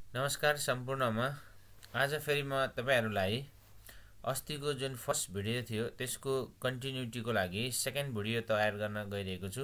नमस्कार सम्पूर्णमा। आज फेरि म तपाईहरुलाई अस्तिको जुन फर्स्ट भिडियो थियो त्यसको कन्टिन्युटीको लागि सेकेन्ड भिडियो तयार गर्न गइरहेको छु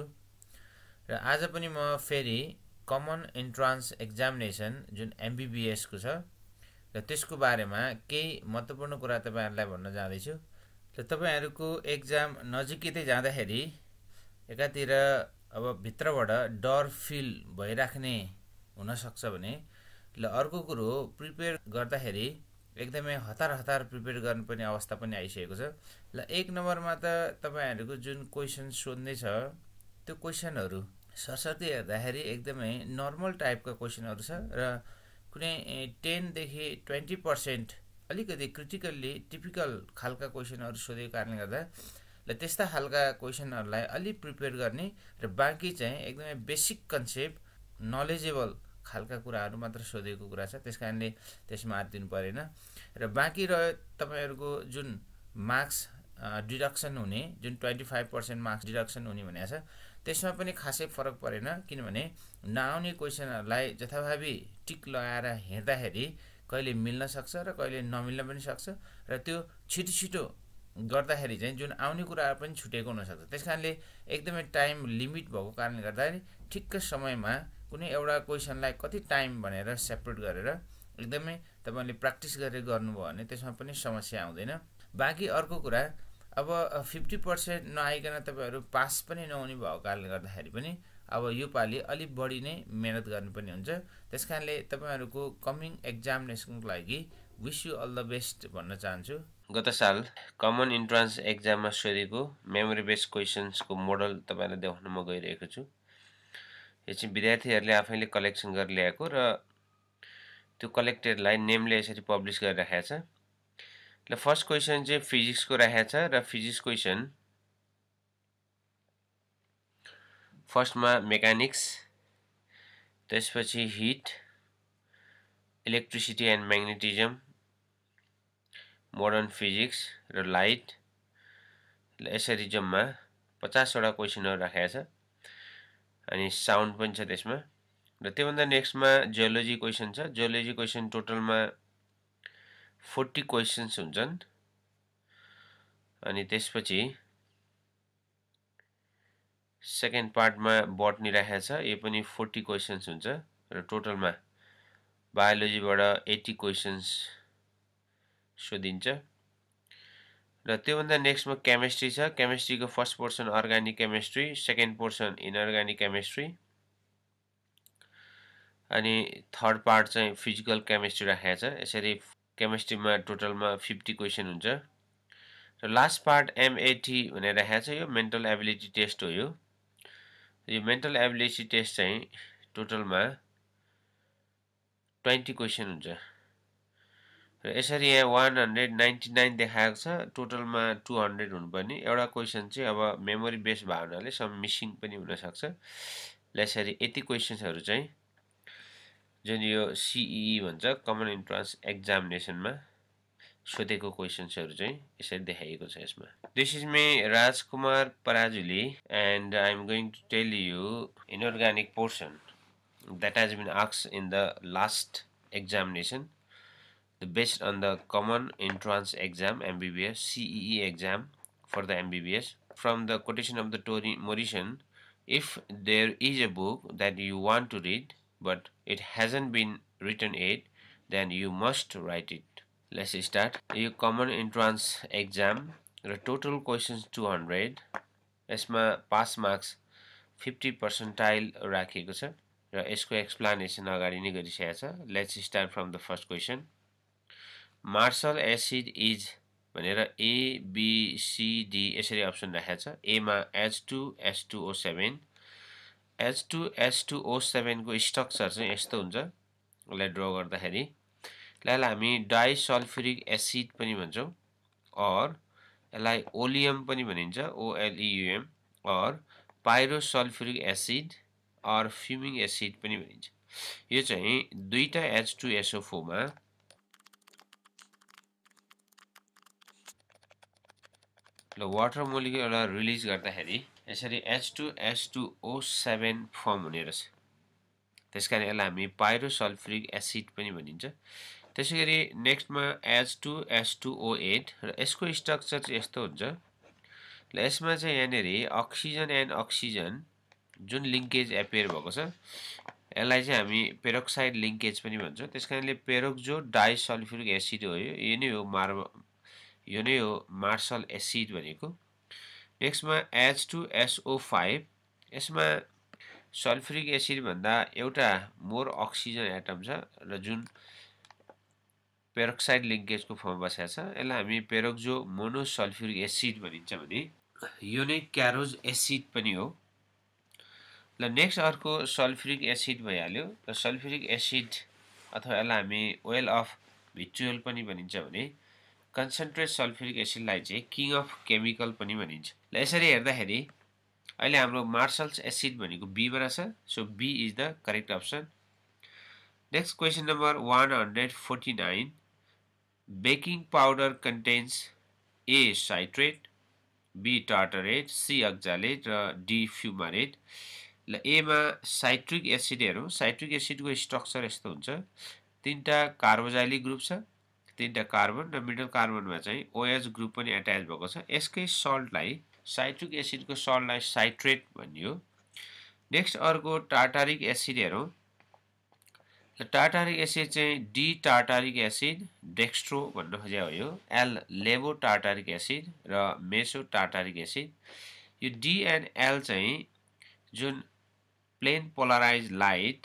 र आज पनि म फेरि कमन एन्ट्रान्स एक्जामिनेसन जुन एमबीबीएस को छ र त्यसको बारेमा केही महत्त्वपूर्ण कुरा तपाईहरुलाई भन्न जाँदै छु। र तपाईहरुको एक्जाम नजिकै जाँदाखेरि एकातिर अब भित्रबाट डर फिल भइराख्ने हुन सक्छ भने ल अर्को कुरो प्रिपेयर गर्दाखेरि एकदमै हतार प्रिपेयर गर्नुपर्ने अवस्था पनि आइसकेको छ। ल एक नम्बरमा त तपाईहरुको जुन क्वेशन सोध्ने छ त्यो क्वेशनहरु सरसर्ती हेर्दाखेरि एकदमै नर्मल टाइपका क्वेशनहरु छ र कुनै 10 देखि 20% अलिकति क्रिटिकल्ली टिपिकल खालका क्वेशनहरु सोधेको कारणले गर्दा ल त्यस्ता खालका क्वेशनहरुलाई अलि प्रिपेयर गर्ने र बाँकी चाहिँ एकदमै बेसिक कन्सेप्ट नलेजेबल खालका कुराहरु मात्र सोधेको कुरा छ। त्यसकारणले त्यसमा हात दिनु परेन र बाँकी रह्यो तपाईहरुको जुन मार्क्स डिडक्सन हुने जुन 25% मार्क्स डिडक्सन हुने भनेको छ त्यसमा पनि खासै फरक परेन, किनभने नआउने क्वेशनहरुलाई जथाभावी टिक लगाएर हेर्दाखेरि कहिले मिल्न सक्छ र कहिले नमिल्न पनि सक्छ र त्यो छिटो गर्दाखेरि चाहिँ जुन आउने कुराहरु पनि छुटेको हुन सक्छ। त्यसकारणले एकदमै टाइम लिमिट भएको कारणले गर्दाखेरि ठिक्क समयमा कुनै एउटा क्वेशनलाई कति टाइम भनेर सेपरेट गरेर एकदमै तपाईले प्र्याक्टिस गरेर गर्नुभयो भने त्यसमा पनि समस्या आउँदैन। बाँकी अर्को कुरा अब 50% नआइकन तपाईहरु पास पनि नहुने भएको कारणले गर्दाखेरि पनि अब यो पाली अलि बढी नै मेहनत गर्नुपर्ने हुन्छ। त्यसकारणले तपाईहरुको कमिङ एक्जामिनेसनको लागि wish you all the best भन्न चाहन्छु। गत साल कमन इन्ट्रान्स एक्जाममा सोधेको मेमोरी बेस्ड क्वेशन्सको मोडल तपाईलाई देखाउन म गइरहेको छु। यो चाहिँ विद्यार्थीहरुले आफैले कलेक्सन गरेर ल्याएको र त्यो कलेक्टेडलाई नेमले यसरी पब्लिश गरिराखेको छ। ल फर्स्ट क्वेशन चाहिँ फिजिक्सको राखेको छ र फिजिक्स क्वेशन फर्स्टमा मेकानिक्स, त्यसपछि heat, electricity and magnetism, modern physics र लाइट। ल यसरी जम्मा 50 वटा क्वेशनहरु राखेको छ अनि साउन्ड पनि छ त्यसमा। र त्योभन्दा नेक्स्टमा जियोलोजी क्वेशन छ। जियोलोजी क्वेशन टोटलमा 40 क्वेशन्स हुन्छन् अनि त्यसपछि सेकेन्ड पार्टमा बटनी राखेको छ। यो पनि 40 क्वेशन्स हुन्छ र टोटलमा बायोलोजीबाट 80 क्वेशन्स सोधिन्छ। र त्योभन्दा नेक्स्टमा केमिस्ट्री छ। केमिस्ट्रीको first portion organic chemistry, second portion inorganic chemistry अनि थर्ड पार्ट चाहिँ फिजिकल केमिस्ट्री राखेको छ। यसरी केमिस्ट्रीमा टोटलमा 50 क्वेशन हुन्छ। र लास्ट पार्ट एमएटी भनेर राखेको छ। यो मेन्टल एबिलिटी टेस्ट हो। यो मेन्टल एबिलिटी टेस्ट चाहिँ टोटलमा 20 क्वेशन हुन्छ र यसरी यहाँ 199 देखाएको छ। टोटलमा 200 हुनुपर्ने एउटा क्वेशन चाहिँ अब मेमोरी बेस्ड भएको हुनाले सम मिसिङ पनि हुन सक्छ। ल यसरी 80 क्वेशन्सहरु चाहिँ जुन यो CEE भन्छ कमन एन्ट्रान्स एक्जामिनेसनमा सोधेको क्वेशन्सहरु चाहिँ यसरी देखाइएको छ यसमा। This is me Rajkumar Parajuli and I am going to tell you inorganic portion that has been asked in the last examination based on the common entrance exam MBBS CEE exam for the MBBS. From the quotation of the Morrison, if there is a book that you want to read but it hasn't been written yet, then you must write it. Let's start. यो common entrance exam र total questions 200, यसमा pass marks 50 percentile राखिएको छ र यसको explanation अगाडि नै गरिसकेको छ। Let's start from the first question. Marshall acid is भनेर A B C D यसरी अप्सन राखेको छ। A मा H2S2O7, H2S2O7 को स्ट्रक्चर चाहिँ यस्तो हुन्छ। यसलाई ड्रा गर्दाखेरि यसलाई हामी डाइसल्फ्युरिक एसिड पनि भन्छौं और यसलाई ओलियम पनि भनिन्छ OLEUM और पाइरोसल्फ्युरिक एसिड और फ्युमिक एसिड पनि भनिन्छ। यो चाहिँ दुईटा H2SO4 मा ल वाटर मोलिक्युल रिलिज गर्दाखेरि यसरी H2S2O7 फर्म हुने रहेछ। त्यसकारण यसलाई हामी पाइरोसल्फ्युरिक एसिड पनि भनिन्छ। त्यसैगरी नेक्स्टमा H2S2O8 र यसको स्ट्रक्चर चाहिँ यस्तो हुन्छ। ल यसमा चाहिँ यहाँनेरि अक्सिजन एन्ड अक्सिजन जुन लिङ्केज एपियर भएको छ यसलाई चाहिँ हामी पेरोक्साइड लिङ्केज पनि भन्छौँ। त्यसकारणले पेरोक्सो डाइसल्फ्युरिक एसिड हो, यो नै हो मार्सल एसिड भनेको। नेक्स्टमा H2SO5, यसमा सल्फ्युरिक एसिड भन्दा एउटा मोर अक्सिजन एटम छ र जुन पेरोक्साइड लिङ्केजको फर्म बसेको छ। यसलाई हामी पेरोक्सो मोनोसल्फ्युरिक एसिड भनिन्छ भने यो नै क्यारोज एसिड पनि हो। ल नेक्स्ट अर्को सल्फ्युरिक एसिड भइहाल्यो। र सल्फ्युरिक एसिड अथवा यसलाई हामी ओइल अफ भिट्रियोल पनि भनिन्छ भने कन्सन्ट्रेट सल्फ्युरिक एसिडलाई चाहिँ किङ अफ केमिकल पनि भनिन्छ। ल यसरी हेर्दाखेरि अहिले हाम्रो मार्सल्स एसिड भनेको बीमा रहेछ। So B is the correct option. Next question number 149, baking powder contains A citrate, B tartrate, C oxalate र डी फ्युमारेट। ल एमा साइट्रिक एसिड हेरौँ। साइट्रिक एसिडको स्ट्रक्चर यस्तो हुन्छ। 3टा कार्बोजाइलिक ग्रुप छ, 3टा कार्बन र मिडल कार्बनमा चाहिँ OH ग्रुप पनि एट्याच भएको छ। यसकै सल्टलाई साइट्रिक एसिडको सल्टलाई साइट्रेट भनियो। नेक्स्ट अर्को टार्टारिक एसिड हेरौँ। ल टार्टारिक एसिड चाहिँ डी टार्टारिक एसिड डेक्स्ट्रो भन्न खोजेको हो यो, एल लेभो टार्टारिक एसिड र मेसो टार्टारिक एसिड। यो डी एन्ड एल चाहिँ जुन प्लेन पोलराइज लाइट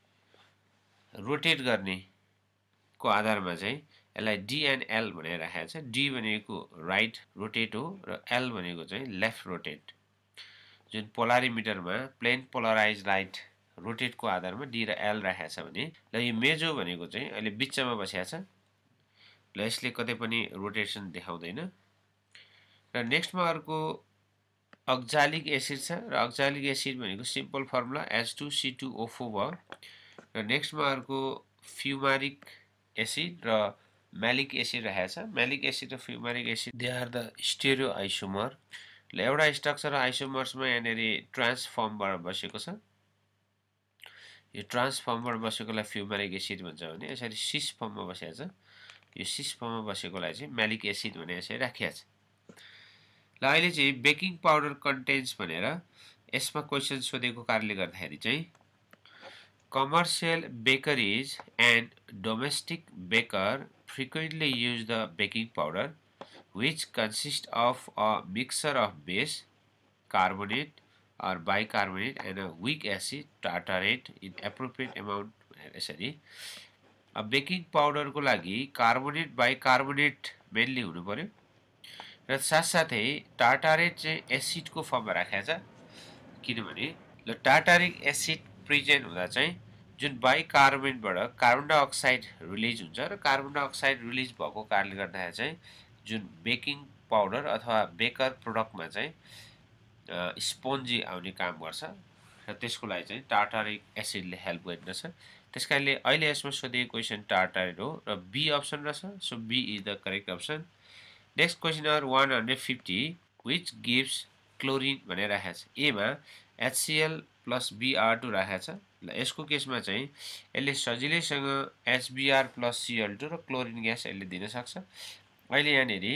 रोटेट गर्ने को आधारमा चाहिँ यसलाई डी एन्ड एल भनेर राखेको छ। डी भनेको राइट रोटेट हो र एल भनेको चाहिँ लेफ्ट रोटेट। जुन पोलारिमिटरमा प्लेन पोलराइज लाइट रोटेटको आधारमा डी र एल राखेको छ भने ल यो मेजो भनेको चाहिँ अहिले बिचमा बसेको छ। ल यसले कतै पनि रोटेसन देखाउँदैन। र नेक्स्टमा अर्को अक्जालिक एसिड छ र अक्जालिक एसिड भनेको सिम्पल फर्मुला H2C2O4 भयो। र नेक्स्टमा अर्को फ्युमारिक एसिड र म्यालिक एसिड राखेको छ। म्यालिक एसिड र fumaric acid they are the stereoisomer. ल एउटा स्ट्रक्चर आइसोमर्समा यहाँनेरि ट्रान्सफर्मबाट बसेको छ। यो ट्रान्सफर्मबाट बसेकोलाई फ्युमारिक एसिड भन्छ भने यसरी सिस फर्ममा बसेको छ। यो सिस फर्ममा बसेकोलाई चाहिँ म्यालिक एसिड भने यसरी राखिएको छ। ल अहिले चाहिँ बेकिङ पाउडर कन्टेन्ट्स भनेर यसमा क्वेसन सोधेको कारणले गर्दाखेरि चाहिँ commercial bakeries and domestic baker frequently use the baking powder which consists of a mixture of base, carbonate or bicarbonate and a weak acid, tartarate in appropriate amount। यसरी अब baking पाउडरको लागि carbonate bicarbonate mainly हुनु पर्यो र साथसाथै टार्टारेट चाहिँ एसिडको फर्ममा राखेको छ। किनभने ल टार्टारिक एसिड प्रेजेन्ट हुँदा चाहिँ जुन बाइकार्बोनेटबाट कार्बन डाइअक्साइड रिलिज हुन्छ र कार्बन डाइअक्साइड रिलिज भएको कारणले गर्दाखेरि चाहिँ जुन बेकिङ पाउडर अथवा बेकर प्रोडक्टमा चाहिँ स्पोन्जी आउने काम गर्छ र त्यसको लागि चाहिँ टार्टारिक एसिडले हेल्प गर्दछ। त्यसकारणले अहिले यसमा सोधेको क्वेसन टार्टारेट हो र बी अप्सन रहेछ। So B is the correct option. Next question number 150, which gives chlorine भनेर राखेको छ। एमा HCl प्लस Br2 राखेको छ। ल यसको केसमा चाहिँ यसले सजिलैसँग HBr प्लस Cl2 र क्लोरिन ग्यास यसले दिन सक्छ। अहिले यहाँनेरि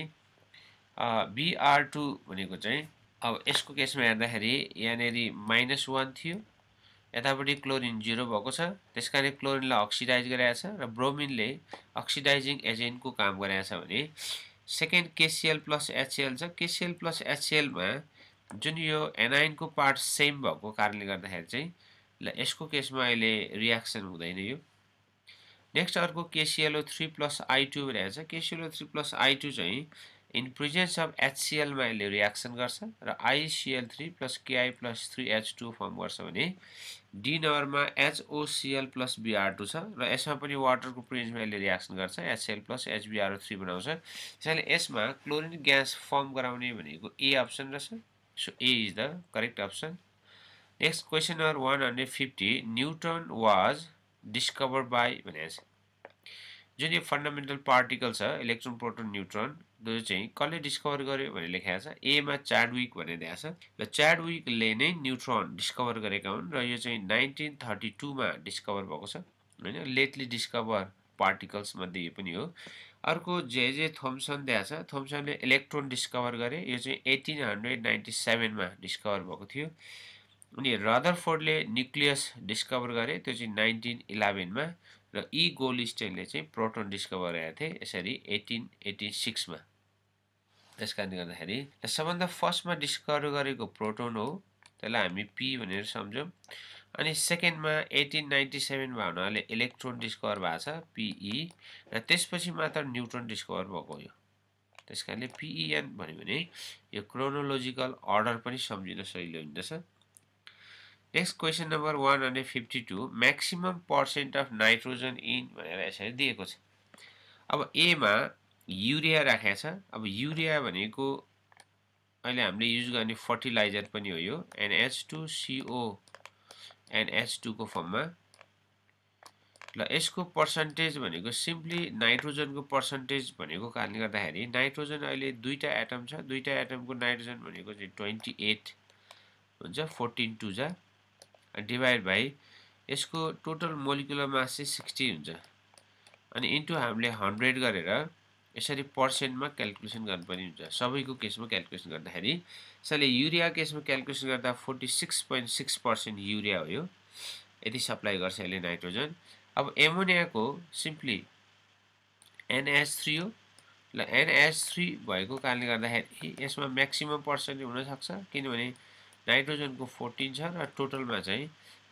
Br2 भनेको चाहिँ अब यसको केसमा हेर्दाखेरि यहाँनेरि -1 थियो, यतापट्टि क्लोरिन 0 भएको छ। त्यसकारण क्लोरिनलाई अक्सिडाइज गरेको छ र ब्रोमिनले अक्सिडाइजिङ एजेन्टको काम गरेको छ भने सेकेन्ड KCl प्लस HCl छ। KCl प्लस HClमा जुन यो एनाइनको पार्ट सेम भएको कारणले गर्दाखेरि चाहिँ ल यसको केसमा अहिले रियाक्सन हुँदैन यो। नेक्स्ट अर्को KClO3 प्लस I2 भनेको छ। KClO3 प्लस I2 चाहिँ इन प्रेजेन्स अफ HCl मा यसले रियाक्सन गर्छ र ICl3 plus Ki plus 3H2 form गर्छ भने डी नम्बरमा HOCl प्लस Br2 छ र यसमा पनि वाटरको प्रेजेन्समा यसले रियाक्सन गर्छ, HCl प्लस HBr3 बनाउँछ। त्यसैले यसमा क्लोरिन ग्यास फर्म गराउने भनेको ए अप्सन रहेछ। So A is the correct option. Next question number 150, neutron was discovered by भनेको छ। जुन यो फन्डामेन्टल पार्टिकल छ इलेक्ट्रोन प्रोटोन न्यूट्रन जो चाहिँ कसले डिस्कभर गर्यो भनेर लेखेको छ ए मा च्याडविक भनेर दिएको छ र च्याडविकले नै न्यूट्रन डिस्कभर गरेका हुन् र यो चाहिँ 1932 मा डिस्कभर भएको छ हैन लेटली डिस्कभर पार्टिकल्स मध्ये यो पनि हो अर्को जे थोम्सन दिएको छ थोम्सनले इलेक्ट्रोन डिस्कभर गरे यो चाहिँ 1897 मा डिस्कभर भएको थियो अनि रदरफोर्डले न्यूक्लियस डिस्कभर गरे त्यो चाहिँ 1911 मा र ई गोल्डस्टेनले चाहिँ प्रोटोन डिस्कभर गरेका थिए यसरी 1886 मा त्यस कारणले गर्दाखेरि सबभन्दा फर्स्टमा डिस्कभर गरेको प्रोटोन हो त्यसलाई हामी पी भनेर सम्झौँ अनि सेकेन्डमा 1897 मा हुनाले इलेक्ट्रोन डिस्कभर भएको छ पीई र त्यसपछि मात्र न्यूट्रन डिस्कभर भएको हो त्यस कारणले पीईएन भन्यो भने यो क्रोनोलोजिकल अर्डर पनि सम्झिन सजिलो हुँदछ next question number 152 maximum percent of nitrogen in भनेर यसरी दिएको छ अब ए मा युरिया राखेको छ अब युरिया भनेको अहिले हामीले युज गर्ने फर्टिलाइजर पनि हो यो NH2CO NH2 को फर्ममा ल यसको पर्सेन्टेज भनेको सिम्पली नाइट्रोजनको पर्सेन्टेज भनेको कारणले गर्दाखेरि नाइट्रोजन अहिले दुईटा एटम छ दुईटा एटमको नाइट्रोजन भनेको चाहिँ 28 हुन्छ 14 टु जा डिवाइड बाइ यसको टोटल मोलिकुलर मास चाहिँ 60 हुन्छ अनि इन्टु हामीले 100 गरेर यसरी पर्सेन्टमा क्याल्कुलेसन गर्नुपर्ने हुन्छ सबैको केसमा क्याल्कुलेसन गर्दाखेरि यसले युरिया केसमा क्याल्कुलेसन गर्दा 46.6% युरिया हो यो यदि सप्लाई गर्छ यसले नाइट्रोजन अब एमोनियाको सिम्पली NH3 हो ल NH3 भएको कारणले गर्दाखेरि यसमा म्याक्सिमम पर्सेन्ट हुन सक्छ किनभने नाइट्रोजनको 14 छ र टोटलमा चाहिँ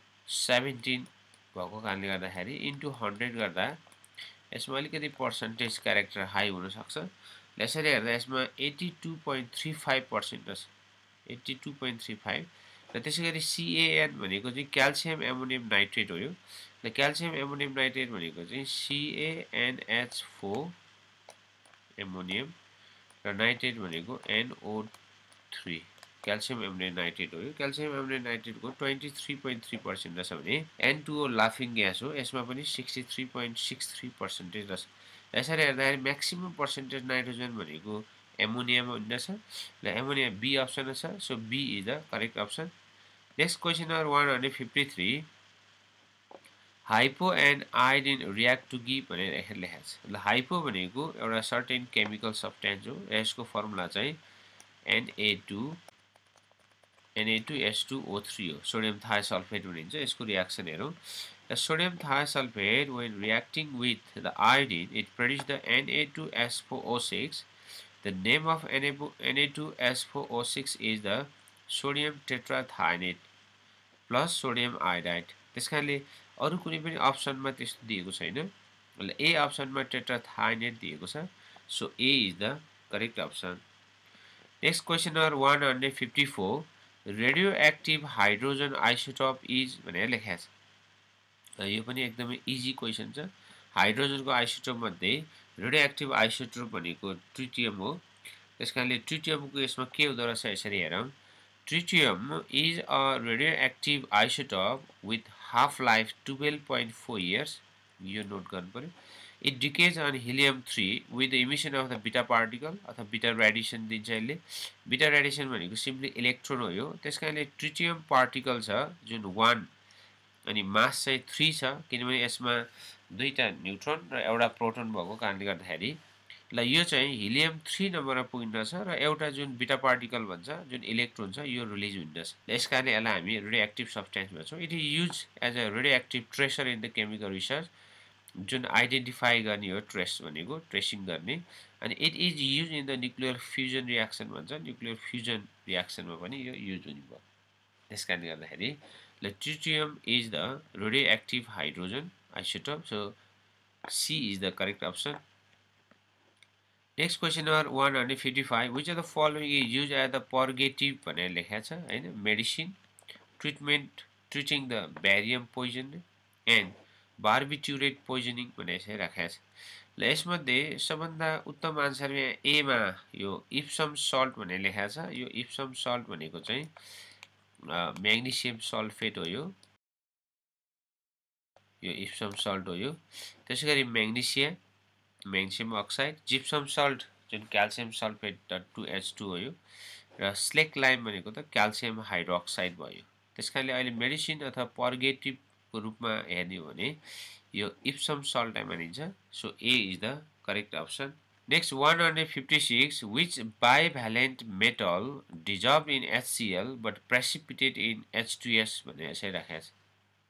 17 भएको कारणले गर्दाखेरि इन्टु 100 गर्दा यसमा अलिकति पर्सेन्टेज क्यारेक्टर हाई हुन सक्छ यसरी हेर्दा यसमा 82.35% छ 82.35 र त्यसैगरी CAN भनेको चाहिँ क्याल्सियम एमोनियम नाइट्रेट हो यो र क्याल्सियम एमोनियम नाइट्रेट भनेको चाहिँ CaNH4 एमोनियम र नाइट्रेट भनेको NO3 क्याल्सियम एमोनियम नाइट्रेट हो यो क्याल्सियम एमोनियम नाइट्रेटको 23.3% रहेछ भने N2O लाफिङ ग्यास हो यसमा पनि 63.63% रहेछ यसरी हेर्दाखेरि म्याक्सिमम पर्सेन्टेज नाइट्रोजन भनेको एमोनियामा हुँदछ ल एमोनिया बी अप्सन छ so B is the correct option next question number 153 hypo and iodine react to give भनेर लेखेको छ ल हाइपो भनेको एउटा सर्टेन केमिकल सब्स्टेन्स हो यसको फर्मुला चाहिँ Na2S2O3 हो सोडियम थायोसल्फेट भनिन्छ यसको रियाक्सन हेरौँ the sodium thiosulfate when reacting with the iodine it produces the Na2S4O6 the name of Na2S4O6 is the sodium tetrathionate plus sodium iodide त्यसकारणले अरु कुनै पनि अप्सनमा त्यस्तो दिएको छैन ल ए अप्सनमा टेट्राथायोनेट दिएको छ so A is the correct option next question number 154 radioactive hydrogen isotope is भनेर लेखेको छ यो पनि एकदमै इजी क्वेशन छ हाइड्रोजनको आइसोटोप मध्ये रेडियोएक्टिभ आइसोटोप भनेको ट्रिटियम हो त्यसकारणले ट्रिटियमको यसमा के हुँदो रहेछ यसरी हेरौँ tritium is a radioactive isotope with half life 12.4 years यो नोट गर्नु पर्यो it decays on helium-3 with the emission of the beta particle अथवा beta radiation दिन्छ यसले beta radiation भनेको सिम्पली इलेक्ट्रोन हो यो त्यसकारणले ट्रिटियम पार्टिकल छ जुन 1 अनि मास चाहिँ 3 छ किनभने यसमा दुईटा न्यूट्रोन र एउटा प्रोटोन भएको कारणले गर्दाखेरि ल यो चाहिँ हिलियम-3 नम्बरमा पुगिन्छ र एउटा जुन बिटा पार्टिकल भन्छ जुन इलेक्ट्रोन छ यो रिलिज हुन्छ यसकारणले यसलाई हामी रेडियोएक्टिभ सब्स्टेन्स भन्छौं it is use as a radioactive tracer in the chemical research जुन आइडेन्टिफाई गर्ने हो ट्रेस भनेको ट्रेसिङ गर्ने अनि it is use in the nuclear fusion reaction भन्छ न्युक्लियर फ्युजन रियाक्सनमा पनि यो युज हुने भयो त्यसकारणले गर्दाखेरि ल tritium is the radioactive hydrogen isotope so C is the correct option Next question number 155 which of the following is used as the purgative भनेर लेखेको छ हैन medicine treatment treating the barium poison and barbiturate poisoning भनेर चाहिँ राखेको छ ल यसमध्ये सबभन्दा उत्तम आन्सर यहाँ ए मा यो इप्सम सल्ट भनेर लेखेको छ यो इप्सम सल्ट भनेको चाहिँ म्याग्नेसियम सल्फेट हो यो इप्सम सल्ट हो यो त्यसैगरी magnesium magnesium oxide, gypsum salt जुन क्याल्सियम सल्फेट 2H2 हो यो, र स्लेक लाइम भनेको त क्याल्सियम हाइड्रोक्साइड भयो। त्यसकारणले अहिले मेडिसिन अथवा पर्गेटिभको रूपमा हेर्ने हो भने यो इप्सम सल्टलाई मानिन्छ। So A is the correct option. Next 156, which bivalent metal dissolved in HCl but precipitate in H2S भनेर यसरी राखेको छ।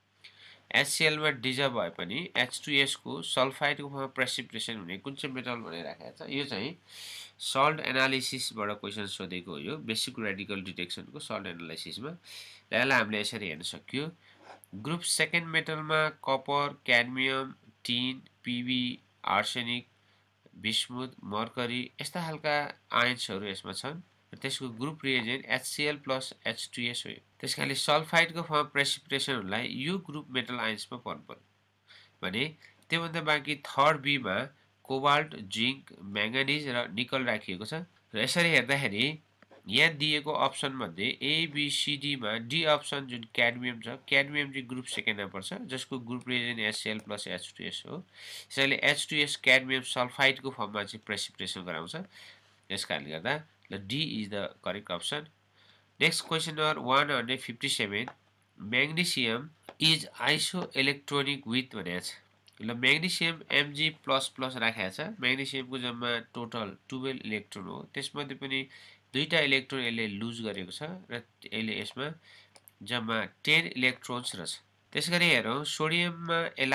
HCl मा डिजल्भ भए पनि H2S को सल्फाइडको फर्ममा प्रेसिपिटेसन हुने कुन चाहिँ मेटल भनेर राखेको छ। यो चाहिँ सल्ट एनालिसिसबाट क्वेसन सोधेको हो। यो बेसिक रेडिकल डिटेक्सनको सल्ट एनालिसिसमा यसलाई हामीले यसरी हेर्न सक्यो। ग्रुप सेकेन्ड मेटलमा copper, cadmium, tin, PB, arsenic, bismuth, mercury यस्ता खालका आयन्सहरू यसमा छन् र त्यसको group reagent HCl plus H2S हो। त्यसकारणले सल्फाइडको फर्म प्रेसिपिटेसनहरूलाई यो ग्रुप मेटल आयन्समा पर्नु पर्यो भने त्योभन्दा बाँकी थर्ड बीमा कोबाल्ट, जिङ्क, म्याङ्गानिज र निकल राखिएको छ। र यसरी हेर्दाखेरि यहाँ दिएको अप्सन मध्ये ABCDमा डी अप्सन जुन क्याडमियम छ, क्याडमियम चाहिँ ग्रुप सेकेन्डमा पर्छ जसको group reagent HCl plus H2S हो। त्यसैले H2S क्याडमियम सल्फाइडको फर्ममा चाहिँ प्रेसिपिटेसन गराउँछ। यस कारणले गर्दा D is the correct option. Next question number 157, magnesium is isoelectronic with भनेको छ। ल म्याग्नेसियम Mg++ राखेको छ। म्याग्नेसियमको जम्मा टोटल 12 इलेक्ट्रोन हो। त्यसमध्ये पनि दुईटा इलेक्ट्रोन यसले लुज गरेको छ र यसले यसमा जम्मा 10 इलेक्ट्रोन्स रहेछ। त्यसगरी हेरौँ सोडियममा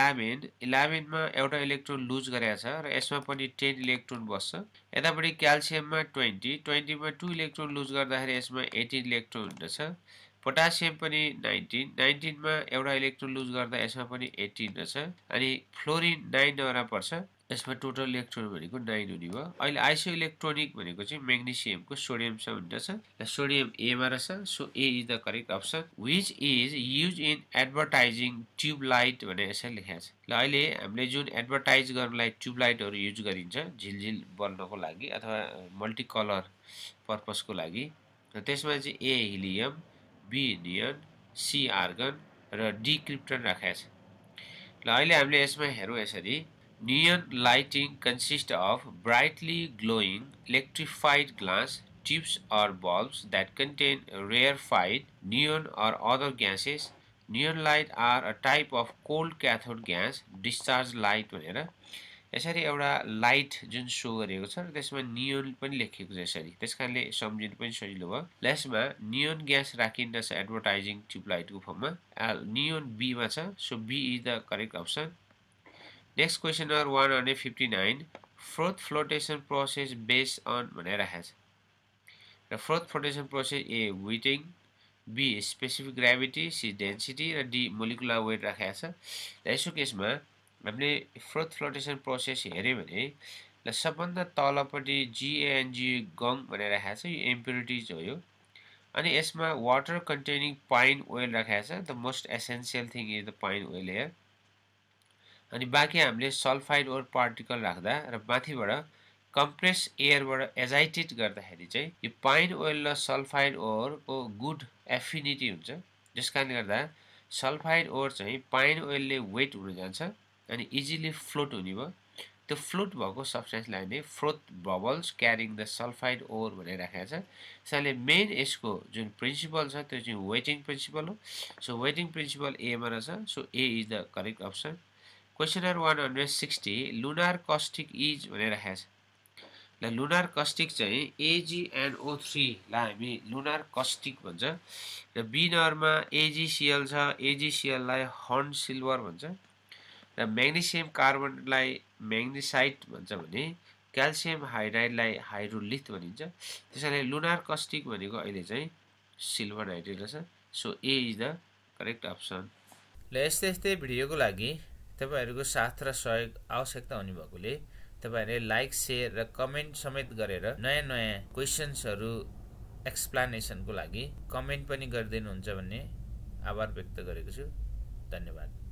11 मा एउटा इलेक्ट्रोन लुज गरेको छ र यसमा पनि 10 इलेक्ट्रोन बस्छ। यतापट्टि क्याल्सियममा 20 मा 2 इलेक्ट्रोन लुज गर्दाखेरि यसमा 18 इलेक्ट्रोन हुँदछ। पोटासियम पनि 19 मा एउटा इलेक्ट्रोन लुज गर्दा यसमा पनि 18 रहेछ। अनि फ्लोरिन 9 नम्बरमा पर्छ, यसमा टोटल इलेक्ट्रोन भनेको 9 हुने भयो। अहिले आइसो इलेक्ट्रोनिक भनेको चाहिँ म्याग्नेसियमको सोडियमसँग हुँदछ। सोडियम एमा रहेछ। So A is the correct option. Which is use in advertising tube light भनेर यसरी लेखेको छ। ल अहिले हामीले जुन एडभर्टाइज गर्नलाई ट्युबलाइटहरू युज गरिन्छ झिलझिल बल्नको लागि अथवा मल्टी कलर पर्पसको लागि, र त्यसमा चाहिँ A helium, B neon, C argon र डी क्रिप्टन राखेको छ। ल अहिले हामीले यसमा हेरौँ यसरी। Neon lighting consists of brightly glowing electrified glass tubes or bulbs that contain rarefied neon or other gases. Neon light are a type of cold cathode gas discharge light भनेर यसरी एउटा लाइट जुन सो गरेको छ र त्यसमा neon पनि लेखिएको छ यसरी। त्यसकारणले सम्झिनु पनि सजिलो भयो। यसमा नियोन ग्यास राखिन्छ एडभर्टाइजिङ ट्युबलाइटको फर्ममा। नियोन बीमा छ। So B is the correct option. Next question number 159, froth flotation process based on भनेर राखेको छ। र froth flotation process A wetting, B specific gravity, C density र डी मोलिकुलर वेट राखेको छ। र यसो केसमा हामीले फ्रोथ फ्लोटेसन प्रोसेस हेऱ्यो भने ल सबभन्दा तलपट्टि GANG गङ भनेर राखेको छ। यो इम्प्युरिटिज हो यो। अनि यसमा वाटर कन्टेनिङ पाइन ओइल राखेको छ। The most essential thing is the pine oil here. अनि बाँकी हामीले सल्फाइड ओर पार्टिकल राख्दा र माथिबाट कम्प्रेस एयरबाट एजाइटेट गर्दाखेरि चाहिँ यो पाइन ओइल र सल्फाइड ओरको गुड एफिनिटी हुन्छ। जस कारणले गर्दा सल्फाइड ओर चाहिँ पाइन ओइलले वेट हुन जान्छ अनि इजिली फ्लोट हुने भयो। त्यो फ्लोट भएको सब्सटेन्सलाई नै froth bubbles carrying the sulphide ore भनेर राखेको छ। त्यसैले मेन यसको जुन प्रिन्सिपल छ त्यो चाहिँ वेटिङ प्रिन्सिपल हो। सो वेटिङ प्रिन्सिपल एमा रहेछ। So A is the correct option. Question number 160, lunar caustic is भनेर राखेको छ। ल लुनार कस्टिक चाहिँ AgNO3 लाई हामी लुनार कस्टिक भन्छ। र बी नम्बरमा AgCl छ। AgCl लाई हर्न सिल्भर भन्छ। र म्याग्नेसियम कार्बनलाई म्याग्नेसाइट भन्छ भने क्याल्सियम हाइड्राइडलाई हाइड्रोलिथ भनिन्छ। त्यसैले लुनार कस्टिक भनेको अहिले चाहिँ सिल्भर नाइट्रेट रहेछ। So A is the correct option. ल यस्तै भिडियोको लागि तपाईहरुको साथ र सहयोग आवश्यकता हुने भएकोले तपाईहरुले लाइक, शेयर र कमेन्ट समेत गरेर नयाँ क्वेशन्सहरु एक्सप्लेनेसनको लागि कमेन्ट पनि गरिदिनुहुन्छ भन्ने आभार व्यक्त गरेको छु। धन्यवाद।